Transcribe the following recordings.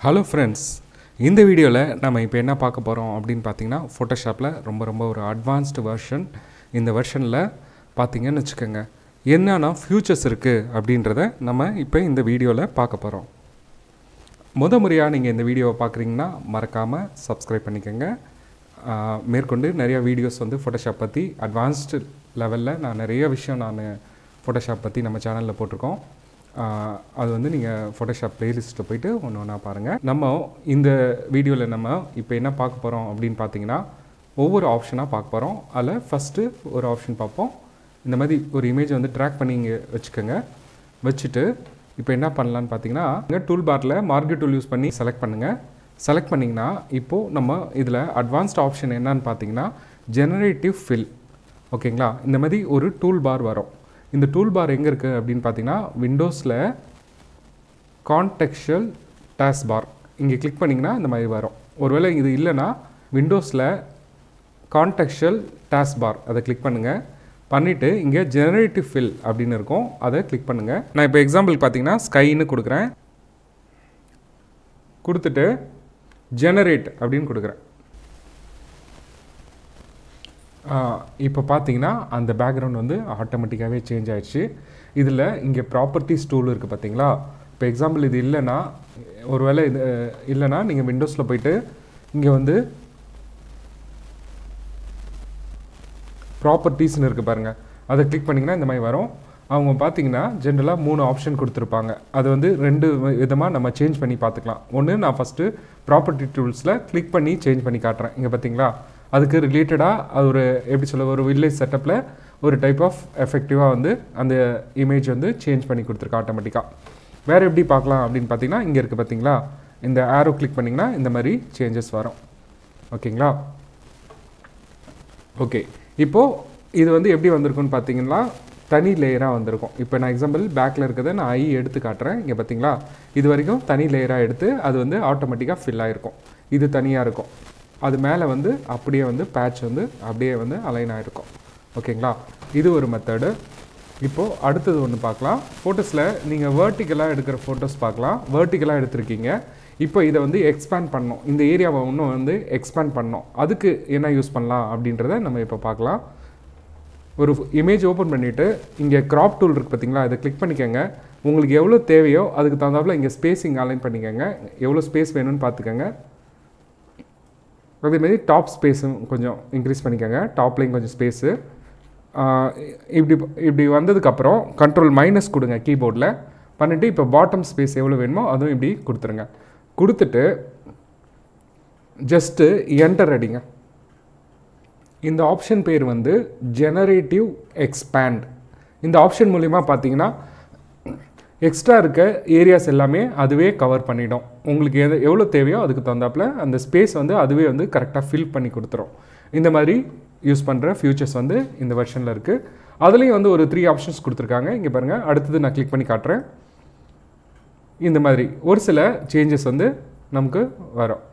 Hello friends, இந்த வீடியோவில் நம்ம இப்போ என்ன பார்க்க போகிறோம் அப்படின்னு பார்த்தீங்கன்னா, ஃபோட்டோஷாப்பில் ரொம்ப ஒரு அட்வான்ஸ்டு வெர்ஷன். இந்த வெர்ஷனில் பார்த்தீங்கன்னு வச்சுக்கோங்க, என்னென்னா ஃபியூச்சர்ஸ் இருக்குது அப்படின்றத நம்ம இப்போ இந்த வீடியோவில் பார்க்க போகிறோம். முறையாக நீங்கள் இந்த வீடியோவை பார்க்குறீங்கன்னா மறக்காமல் சப்ஸ்கிரைப் பண்ணிக்கோங்க. மேற்கொண்டு நிறையா வீடியோஸ் வந்து ஃபோட்டோஷாப் பற்றி அட்வான்ஸ்டு லெவலில் நான் நிறைய விஷயம் ஃபோட்டோஷாப் பற்றி நம்ம சேனலில் போட்டிருக்கோம். அது வந்து நீங்கள் ஃபோட்டோஷாப் ப்ளேலிஸ்ட்டை போய்ட்டு ஒன்று ஒன்றா பாருங்கள். நம்ம இந்த வீடியோவில் நம்ம இப்போ என்ன பார்க்க போகிறோம் அப்படின்னு பார்த்தீங்கன்னா, ஒவ்வொரு ஆப்ஷனாக பார்க்க போகிறோம். அதில் ஃபஸ்ட்டு ஒரு ஆப்ஷன் பார்ப்போம். இந்த மாதிரி ஒரு இமேஜை வந்து ட்ராக் பண்ணி இங்கே வச்சுக்கோங்க. வச்சுட்டு இப்போ என்ன பண்ணலான்னு பார்த்தீங்கன்னா, இங்கே டூல் பாரில் மார்க்கெட் டூல் யூஸ் பண்ணி செலக்ட் பண்ணுங்கள். செலக்ட் பண்ணிங்கன்னா இப்போது நம்ம இதில் அட்வான்ஸ்ட் ஆப்ஷன் என்னன்னு பார்த்தீங்கன்னா, ஜெனரேட்டிவ் ஃபில். ஓகேங்களா? இந்த மாதிரி ஒரு டூல் பார் வரும். இந்த டூல் பார் எங்கே இருக்குது அப்படின்னு பார்த்தீங்கன்னா, விண்டோஸில் கான்டெக்ஸ்டுவல் டாஸ்க் பார் இங்கே கிளிக் பண்ணிங்கன்னா இந்த மாதிரி வரும். ஒருவேளை இது இல்லைன்னா விண்டோஸில் கான்டெக்ஸ்டுவல் டாஸ்க் பார் அதை கிளிக் பண்ணுங்கள். பண்ணிவிட்டு இங்கே ஜெனரேட்டிவ் ஃபில் அப்படின்னு இருக்கும், அதை கிளிக் பண்ணுங்கள். நான் இப்போ எக்ஸாம்பிள் பார்த்தீங்கன்னா ஸ்கைன்னு கொடுக்குறேன். கொடுத்துட்டு ஜெனரேட் அப்படின்னு கொடுக்குறேன். இப்போ பார்த்தீங்கன்னா அந்த பேக்ரவுண்ட் வந்து ஆட்டோமேட்டிக்காகவே சேஞ்ச் ஆகிடுச்சு. இதில் இங்கே ப்ராப்பர்ட்டிஸ் டூல் இருக்குது பார்த்தீங்களா. இப்போ எக்ஸாம்பிள் இது இல்லைன்னா, ஒருவேளை இது இல்லைன்னா நீங்கள் விண்டோஸில் போய்ட்டு இங்கே வந்து ப்ராப்பர்ட்டிஸ்னு இருக்குது பாருங்கள், அதை கிளிக் பண்ணிங்கன்னா இந்த மாதிரி வரும். அவங்க பார்த்தீங்கன்னா ஜென்ரலாக 3 ஆப்ஷன் கொடுத்துருப்பாங்க. அது வந்து 2 விதமாக நம்ம சேஞ்ச் பண்ணி பார்த்துக்கலாம். ஒன்று, நான் ஃபஸ்ட்டு ப்ராப்பர்ட்டி டூல்ஸில் கிளிக் பண்ணி சேஞ்ச் பண்ணி காட்டுறேன். இங்கே பார்த்தீங்களா, அதுக்கு ரிலேட்டடாக அது ஒரு எப்படி சொல்ல, ஒரு வில்லேஜ் செட்டப்பில் ஒரு டைப் ஆஃப் எஃபெக்டிவாக வந்து அந்த இமேஜ் வந்து சேஞ்ச் பண்ணி கொடுத்துருக்கா ஆட்டோமேட்டிக்காக. வேறு எப்படி பார்க்கலாம் அப்படின்னு பார்த்தீங்கன்னா, இங்கே இருக்குது பார்த்தீங்களா, இந்த ஆரோ கிளிக் பண்ணிங்கன்னா இந்த மாதிரி சேஞ்சஸ் வரும். ஓகேங்களா? ஓகே, இப்போது இது வந்து எப்படி வந்திருக்குன்னு பார்த்தீங்கன்னா, தனி லேயராக வந்திருக்கும். இப்போ நான் எக்ஸாம்பிள் பேக்கில் இருக்கிறத நான் எடுத்து காட்டுறேன். இங்கே பார்த்தீங்களா, இது வரைக்கும் தனி லேயராக எடுத்து அது வந்து ஆட்டோமேட்டிக்காக ஃபில் ஆகிருக்கும். இது தனியாக இருக்கும். அது மேலே வந்து அப்படியே வந்து பேட்ச் வந்து அப்படியே வந்து அலைன் ஆகிருக்கும். ஓகேங்களா? இது ஒரு மெத்தடு. இப்போது அடுத்தது ஒன்று பார்க்கலாம். ஃபோட்டோஸில் நீங்கள் வேர்ட்டிக்கலாக எடுக்கிற ஃபோட்டோஸ் பார்க்கலாம். வேர்ட்டிக்கலாக எடுத்திருக்கீங்க. இப்போ இதை வந்து எக்ஸ்பேண்ட் பண்ணணும். இந்த ஏரியாவை இன்னும் வந்து எக்ஸ்பேண்ட் பண்ணணும். அதுக்கு என்ன யூஸ் பண்ணலாம் அப்படின்றத நம்ம இப்போ பார்க்கலாம். ஒரு இமேஜ் ஓப்பன் பண்ணிவிட்டு இங்கே க்ராப் டூல் இருக்குது பார்த்தீங்களா, இதை கிளிக் பண்ணிக்கோங்க. உங்களுக்கு எவ்வளோ தேவையோ அதுக்கு தகுந்தாப்புல இங்கே ஸ்பேஸிங் அலைன் பண்ணிக்கோங்க. எவ்வளோ ஸ்பேஸ் வேணும்னு பார்த்துக்கோங்க. அதேமாதிரி டாப் ஸ்பேஸும் கொஞ்சம் இன்க்ரீஸ் பண்ணிக்கோங்க. டாப்லேயும் கொஞ்சம் ஸ்பேஸு. இப்படி வந்ததுக்கப்புறம் கண்ட்ரோல்- கொடுங்க கீபோர்டில். பண்ணிவிட்டு இப்போ பாட்டம் ஸ்பேஸ் எவ்வளோ வேணுமோ அதுவும் இப்படி கொடுத்துருங்க. கொடுத்துட்டு ஜஸ்ட்டு என்டர் அடிங்க. இந்த ஆப்ஷன் பேர் வந்து ஜெனரேட்டிவ் எக்ஸ்பேண்ட். இந்த ஆப்ஷன் மூலிமா பார்த்தீங்கன்னா எக்ஸ்ட்ரா இருக்க ஏரியாஸ் எல்லாமே அதுவே கவர் பண்ணிடும். உங்களுக்கு எவ்வளோ தேவையோ அதுக்கு தகுந்தாப்பில் அந்த ஸ்பேஸ் வந்து அதுவே வந்து கரெக்டாக ஃபில் பண்ணி கொடுத்துரும். இந்த மாதிரி யூஸ் பண்ணுற ஃபியூச்சர்ஸ் வந்து இந்த வெர்ஷனில் இருக்குது. அதுலேயும் வந்து ஒரு 3 ஆப்ஷன்ஸ் கொடுத்துருக்காங்க. இங்கே பாருங்கள், அடுத்தது நான் கிளிக் பண்ணி காட்டுறேன். இந்த மாதிரி ஒரு சில சேஞ்சஸ் வந்து நமக்கு வரும்.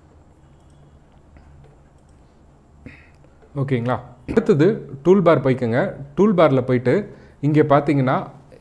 ஓகேங்களா? அடுத்தது டூல் பார் போய்க்குங்க. டூல் பாரில் போயிட்டு இங்கே பார்த்தீங்கன்னா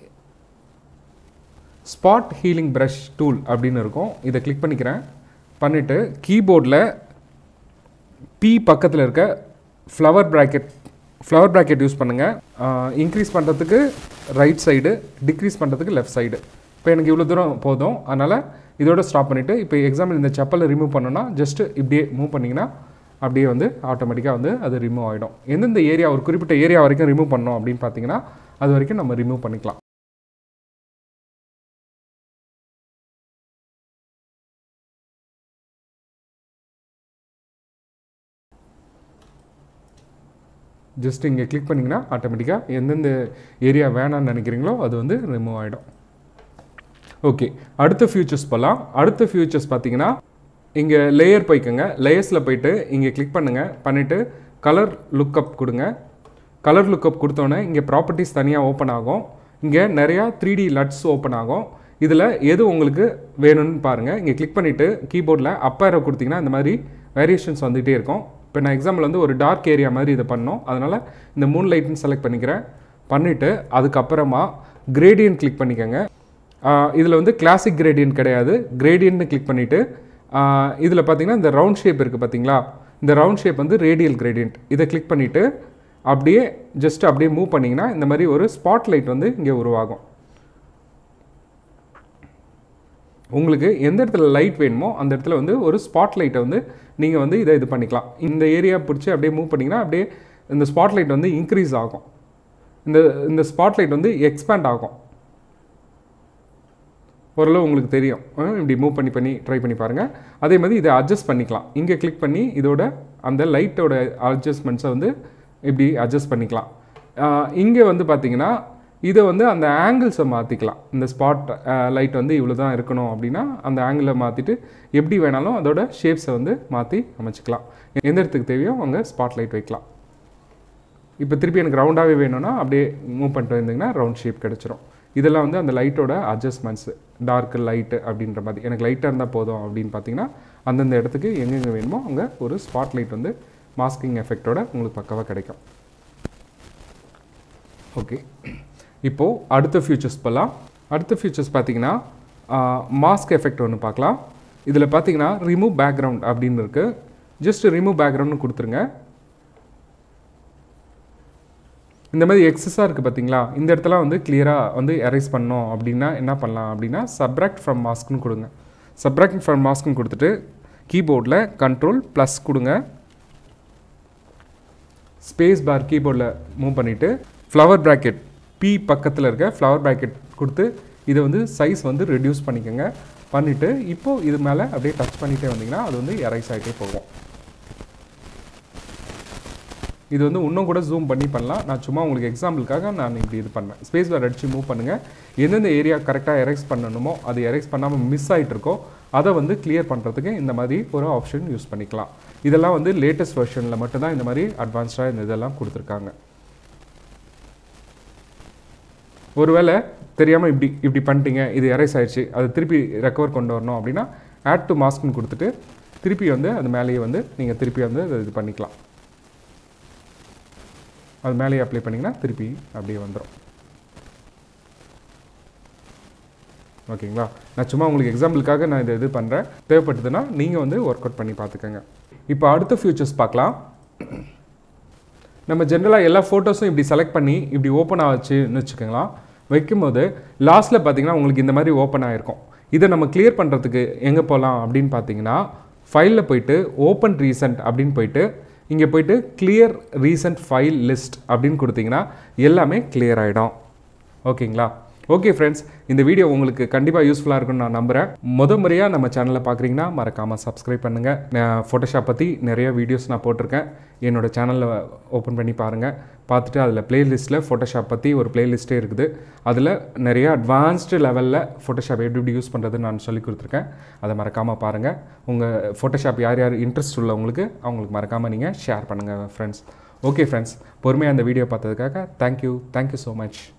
ஸ்பாட் ஹீலிங் ப்ரஷ் டூல் அப்படின்னு இருக்கும். இதை கிளிக் பண்ணிக்கிறேன். பண்ணிவிட்டு கீபோர்டில் பி பக்கத்தில் இருக்க ஃப்ளவர் ப்ராக்கெட் யூஸ் பண்ணுங்கள். இன்க்ரீஸ் பண்ணுறதுக்கு ரைட் சைடு, டிக்ரீஸ் பண்ணுறதுக்கு லெஃப்ட் சைடு. இப்போ எனக்கு இவ்வளோ தூரம் போதும், அதனால் இதோட ஸ்டாப் பண்ணிவிட்டு இப்போ எக்ஸாம்பிள் இந்த செப்பலை ரிமூவ் பண்ணோன்னா ஜஸ்ட்டு இப்படியே மூவ் பண்ணிங்கன்னா அப்படியே வந்து ஆட்டோமேட்டிக்காக வந்து அது ரிமூவ் ஆகிடும். எந்தெந்த ஏரியா, ஒரு குறிப்பிட்ட ஏரியா வரைக்கும் ரிமூவ் பண்ணோம் அப்படின்னு பார்த்தீங்கன்னா அது வரைக்கும் நம்ம ரிமூவ் பண்ணிக்கலாம். ஜஸ்ட் இங்கே கிளிக் பண்ணிங்கன்னா ஆட்டோமேட்டிக்காக எந்தெந்த ஏரியா வேணான்னு நினைக்கிறீங்களோ அது வந்து ரிமூவ் ஆகிடும். ஓகே, அடுத்த ஃபியூச்சர்ஸ் போகலாம். அடுத்த ஃபியூச்சர்ஸ் பார்த்தீங்கன்னா, இங்கே லேயர் போய்க்குங்க. லேயர்ஸில் போய்ட்டு இங்கே கிளிக் பண்ணுங்கள். பண்ணிவிட்டு கலர் லுக்கப் கொடுங்க. கலர் லுக்கப் கொடுத்தோன்னே இங்கே ப்ராப்பர்ட்டிஸ் தனியாக ஓப்பன் ஆகும். இங்கே நிறையா 3D லட்ஸ் ஓப்பன் ஆகும். இதில் எது உங்களுக்கு வேணும்னு பாருங்கள். இங்கே கிளிக் பண்ணிவிட்டு கீபோர்டில் அப் ஏரோ கொடுத்தீங்கன்னா இந்த மாதிரி வேரியேஷன்ஸ் வந்துகிட்டே இருக்கும். இப்போ நான் எக்ஸாம்பிள் வந்து ஒரு டார்க் ஏரியா மாதிரி இதை பண்ணோம். அதனால் இந்த மூன் லைட்னு செலக்ட் பண்ணிக்கிறேன். பண்ணிவிட்டு அதுக்கப்புறமா கிரேடியன்ட் கிளிக் பண்ணிக்கோங்க. இதில் வந்து கிளாசிக் கிரேடியன்ட் கிடையாது. கிரேடியன்ட்னு கிளிக் பண்ணிவிட்டு இதில் பார்த்தீங்கன்னா இந்த ரவுண்ட் ஷேப் இருக்குது பார்த்தீங்களா, இந்த ரவுண்ட் ஷேப் வந்து ரேடியல் கிரேடியன்ட். இதை கிளிக் பண்ணிவிட்டு அப்படியே ஜஸ்ட் அப்படியே மூவ் பண்ணிங்கன்னா இந்த மாதிரி ஒரு ஸ்பாட் லைட் வந்து இங்கே உருவாகும். உங்களுக்கு எந்த இடத்துல லைட் வேணுமோ அந்த இடத்துல வந்து ஒரு ஸ்பாட் லைட்டை வந்து நீங்கள் வந்து இது பண்ணிக்கலாம். இந்த ஏரியா பிடிச்சி அப்படியே மூவ் பண்ணிங்கன்னா அப்படியே இந்த ஸ்பாட் லைட் வந்து இன்க்ரீஸ் ஆகும். இந்த ஸ்பாட் லைட் வந்து எக்ஸ்பேண்ட் ஆகும். ஓரளவு உங்களுக்கு தெரியும். இப்படி மூவ் பண்ணி ட்ரை பண்ணி பாருங்கள். அதே மாதிரி இதை அட்ஜஸ்ட் பண்ணிக்கலாம். இங்கே கிளிக் பண்ணி இதோட அந்த லைட்டோட அட்ஜஸ்ட்மெண்ட்ஸை வந்து இப்படி அட்ஜஸ்ட் பண்ணிக்கலாம். இங்கே வந்து பார்த்திங்கன்னா இதை வந்து அந்த ஆங்கிள்ஸை மாற்றிக்கலாம். இந்த ஸ்பாட் லைட் வந்து இவ்வளோ தான் இருக்கணும் அப்படின்னா அந்த ஆங்கிளை மாற்றிட்டு எப்படி வேணாலும் அதோட ஷேப்ஸை வந்து மாற்றி அமைச்சிக்கலாம். எந்த இடத்துக்கு தேவையோ அங்கே ஸ்பாட் லைட் வைக்கலாம். இப்போ திருப்பி எனக்கு ரவுண்டாகவே வேணும்னா அப்படியே மூவ் பண்ணிட்டு வந்தீங்கன்னா ரவுண்ட் ஷேப் கிடச்சிரும். இதெல்லாம் வந்து அந்த லைட்டோட அட்ஜஸ்ட்மெண்ட்ஸு, டார்க்கு லைட்டு அப்படின்ற மாதிரி. எனக்கு லைட்டாக இருந்தால் போதும் அப்படின்னு பார்த்தீங்கன்னா அந்தந்த இடத்துக்கு எங்கெங்கே வேணுமோ அங்கே ஒரு ஸ்பாட் லைட் வந்து மாஸ்கிங் எஃபெக்டோட உங்களுக்கு பக்காவாக கிடைக்கும். ஓகே, இப்போது அடுத்த ஃபியூச்சர்ஸ் போகலாம். அடுத்த ஃபியூச்சர்ஸ் பார்த்தீங்கன்னா மாஸ்க் எஃபெக்ட் ஒன்று பார்க்கலாம். இதில் பார்த்தீங்கன்னா ரிமூவ் பேக்ரவுண்ட் அப்படின்னு இருக்குது. ஜஸ்ட் ரிமூவ் பேக்ரவுண்ட்னு கொடுத்துருங்க. இந்த மாதிரி எக்ஸஸாக இருக்குது பார்த்தீங்களா, இந்த இடத்துல வந்து கிளியராக வந்து எரேஸ் பண்ணோம் அப்படின்னா என்ன பண்ணலாம் அப்படின்னா சப்ராக்ட் ஃப்ரம் மாஸ்க்னு கொடுங்க. சப்ராக்ட் ஃப்ரம் மாஸ்க்னு கொடுத்துட்டு கீபோர்டில் Ctrl+ கொடுங்க. ஸ்பேஸ் பார் கீபோர்டில் மூவ் பண்ணிவிட்டு ஃப்ளவர் ப்ராக்கெட் P பக்கத்தில் இருக்க ஃப்ளவர் ப்ராக்கெட் கொடுத்து இதை வந்து சைஸ் வந்து ரெடியூஸ் பண்ணிக்கோங்க. பண்ணிவிட்டு இப்போது இது மேலே அப்படியே டச் பண்ணிகிட்டே வந்தீங்கன்னா அது வந்து எரேஸ் ஆகிட்டே போகும். இது வந்து இன்னும் கூட ஜூம் பண்ணி பண்ணலாம். நான் சும்மா உங்களுக்கு எக்ஸாம்பிளுக்காக நான் இப்படி இது பண்ணேன். ஸ்பேஸ் பார் அடித்து மூவ் பண்ணுங்கள். எந்தெந்த ஏரியா கரெக்டாக எரேஸ் பண்ணணுமோ அது எரேஸ் பண்ணாமல் மிஸ் ஆகிட்டு இருக்கோ அதை வந்து கிளியர் பண்ணுறதுக்கு இந்த மாதிரி ஒரு ஆப்ஷன் யூஸ் பண்ணிக்கலாம். இதெல்லாம் வந்து லேட்டஸ்ட் வெர்ஷனில் மட்டும்தான் இந்த மாதிரி அட்வான்ஸ்டாக இந்த இதெல்லாம் கொடுத்துருக்காங்க. ஒருவேளை தெரியாமல் இப்படி பண்ணிட்டீங்க, இது எரேஸ் ஆகிடுச்சு, அது திருப்பி ரெக்கவர் கொண்டு வரணும் அப்படின்னா ஆட் டு மாஸ்க்னு கொடுத்துட்டு திருப்பி வந்து அது மேலேயே வந்து நீங்கள் திருப்பி வந்து இது பண்ணிக்கலாம். அது மேலேயே அப்ளை பண்ணிங்கன்னா திருப்பி அப்படியே வந்துடும். ஓகேங்களா, நான் சும்மா உங்களுக்கு எக்ஸாம்பிளுக்காக நான் இது பண்ணுறேன். தேவைப்பட்டதுன்னா நீங்கள் வந்து ஒர்க் அவுட் பண்ணி பார்த்துக்கோங்க. இப்போ அடுத்த ஃபியூச்சர்ஸ் பார்க்கலாம். நம்ம ஜென்ரலாக எல்லா ஃபோட்டோஸும் இப்படி செலக்ட் பண்ணி இப்படி ஓப்பன் ஆச்சுன்னு வச்சுக்கோங்களா, வைக்கும்போது லாஸ்ட்டில் பார்த்தீங்கன்னா உங்களுக்கு இந்த மாதிரி ஓப்பன் ஆகிருக்கும். இதை நம்ம கிளியர் பண்ணுறதுக்கு எங்கே போகலாம் அப்படின்னு பார்த்தீங்கன்னா ஃபைலில் போய்ட்டு ஓப்பன் ரீசெண்ட் அப்படின்னு போய்ட்டு இங்கே போய்ட்டு கிளியர் ரீசெண்ட் ஃபைல் லிஸ்ட் அப்படின்னு கொடுத்தீங்கன்னா எல்லாமே கிளியர் ஆகிடும். ஓகேங்களா? ஓகே ஃப்ரெண்ட்ஸ், இந்த வீடியோ உங்களுக்கு கண்டிப்பாக யூஸ்ஃபுல்லாக இருக்குன்னு நான் நம்புகிறேன். முறையாக நம்ம சேனலை பார்க்குறீங்கன்னா மறக்காமல் சப்ஸ்கிரைப் பண்ணுங்கள். நான் ஃபோட்டோஷாப் பற்றி நிறைய வீடியோஸ் நான் போட்டிருக்கேன். என்னோடய சேனலில் ஓப்பன் பண்ணி பாருங்கள். பார்த்துட்டு அதில் ப்ளேலிஸ்ட்டில் ஃபோட்டோஷாப் பற்றி ஒரு ப்ளேலிஸ்ட்டே இருக்குது. அதில் நிறைய அட்வான்ஸ்டு லெவலில் ஃபோட்டோஷாப் எப்படி யூஸ் பண்ணுறதுன்னு நான் சொல்லி கொடுத்துருக்கேன். அதை மறக்காமல் பாருங்கள். உங்கள் ஃபோட்டோஷாப் யார் இன்ட்ரெஸ்ட் உள்ளவங்களுக்கு அவங்களுக்கு மறக்காமல் நீங்கள் ஷேர் பண்ணுங்கள் ஃப்ரெண்ட்ஸ். ஓகே ஃப்ரெண்ட்ஸ், பொறுமையாக அந்த வீடியோ பார்த்ததுக்காக தேங்க்யூ ஸோ மச்.